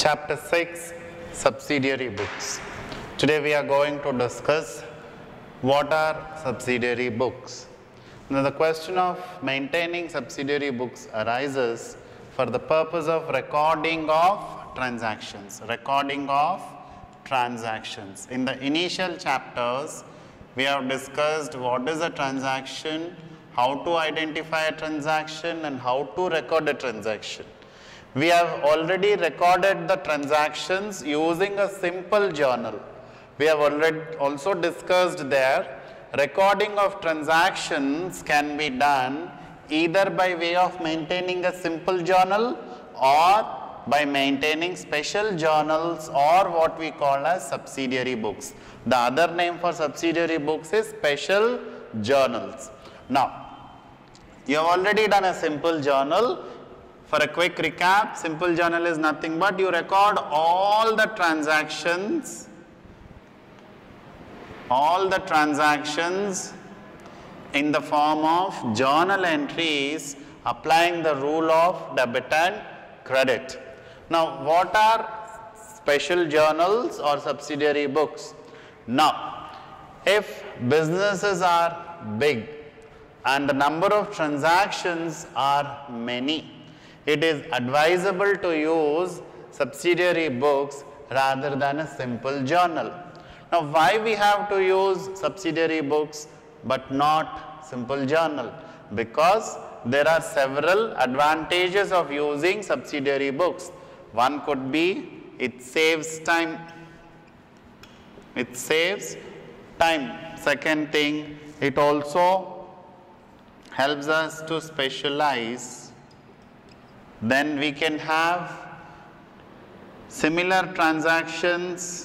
Chapter 6, Subsidiary Books. Today we are going to discuss what are subsidiary books. Now the question of maintaining subsidiary books arises for the purpose of recording of transactions. In the initial chapters, we have discussed what is a transaction, how to identify a transaction, and how to record a transaction. We have already recorded the transactions using a simple journal. We have already also discussed there, recording of transactions can be done either by way of maintaining a simple journal or by maintaining special journals or what we call as subsidiary books. The other name for subsidiary books is special journals. Now, you have already done a simple journal. For a quick recap, simple journal is nothing but you record all the transactions in the form of journal entries applying the rule of debit and credit. Now, what are special journals or subsidiary books? Now, if businesses are big and the number of transactions are many, it is advisable to use subsidiary books rather than a simple journal. Now, why we have to use subsidiary books but not simple journal? Because there are several advantages of using subsidiary books. One could be it saves time. Second thing, it also helps us to specialize. Then we can have similar transactions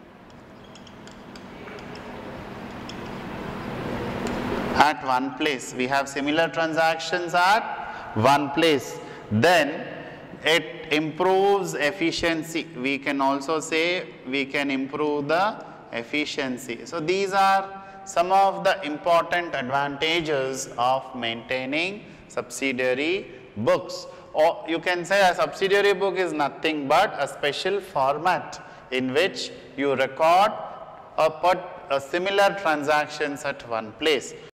at one place. We have similar transactions at one place. Then it improves efficiency. We can also say we can improve the efficiency. So these are some of the important advantages of maintaining subsidiary books. Or you can say a subsidiary book is nothing but a special format in which you record or put similar transactions at one place.